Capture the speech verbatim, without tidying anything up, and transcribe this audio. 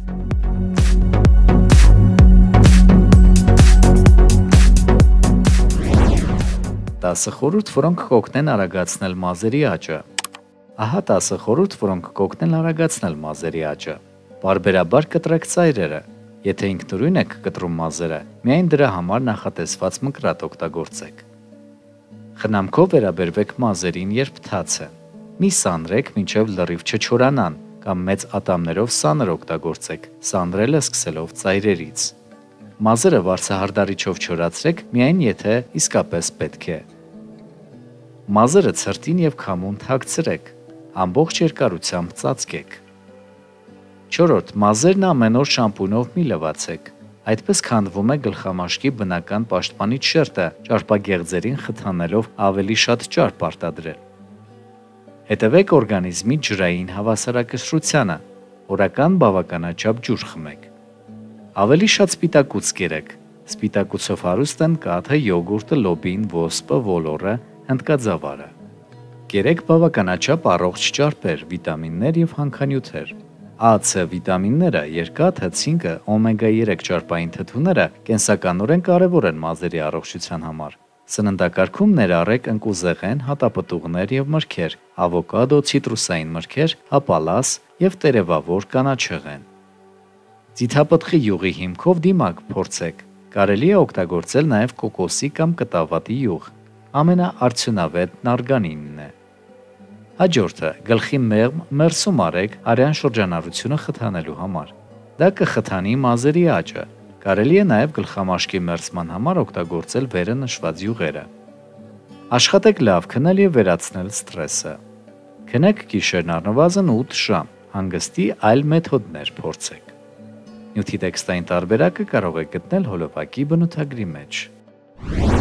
տասը խորհուրդ, որոնք կօգնեն արագացնել մազերի աճը։ Ահա տասը խորհուրդ, որոնք կօգնեն արագացնել մազերի աճը։ Պարբերաբար կտրեք ծայրերը։ Եթե ինքնուրույն եք կտրում մազերը, միայն դրա համար նախատեսված մկրատ օգտագործեք։ Խնամքով վերաբերվեք մազերին, երբ թաց է։ Մի սանրեք մինչև լրիվ չչորանան, կամ մեծ ատամներով սանր օգտագործեք, սանրելը սկսելով ծայրերից։ Մազերը վարձահարդարիչով չորացրեք, միայն եթե իսկապես պետք է։ Մազերը ցրտին և քամուն թաքցրեք, ամբողջ երկարությամբ ծածկեք։ Չորրորդ, մազերն ամեն օր շամպունով մի լվացեք։ Այդպես քանդվում է գլխամաշկի բնական պաշտպանիչ շերտը, ճարպագեղձերին խթանելով ավելի շատ ճարպ արտադրել։ Հետևեք օրգանիզմի ջրային հավասարակշռությանը, օրական բավականաչափ ջուր խմեք։ Ավելի շատ սպիտակուց կերեք։ Սպիտակուցով հարուստ են կաթը, յոգուրտը, լոբին, ոսպը, ոլորը, հնդկաձավարը։ Կերեք բավականաչափ առողջ ճարպեր, վիտամիններ և հանքանյութեր։ A, C վիտամինները, երկաթը, ցինկը, օմեգա երեք ճարպային թթուները կենսականորեն կարևոր են մազերի առողջության համար։ Սննդակարգում ներառեք ընկուզեղեն, հատապտուղներ և մրգեր, ավոկադո, ցիտրուսային մրգեր, հապալաս և տերևավոր կանաչեղեն։ Ձիթապտղի յուղի հիմքով դիմակ փորձեք։ Կարելի է օգտագործել նաև կոկոսի կամ կտավատի յուղ։ Ամենաարդյունավետն արգանինն է։ Հաջորդը, գլխի մեղմ մերսում արեք արյան շրջանառությունը խթանելու համար։ Դա կխթանի մազերի աճը։ Կարելի է նաև գլխամաշկի մերսման համար օգտագործել վերը նշված յուղերը։ Աշխատեք լավ քնել և վերացնել սթրեսը։ Քնեք գիշերն առնվազն ութ ժամ, հանգստի այլ մեթոդներ փորձեք։ Նյութի տեքստային տարբերակը կարող եք գտնել հոլովակի բնութագրի մեջ։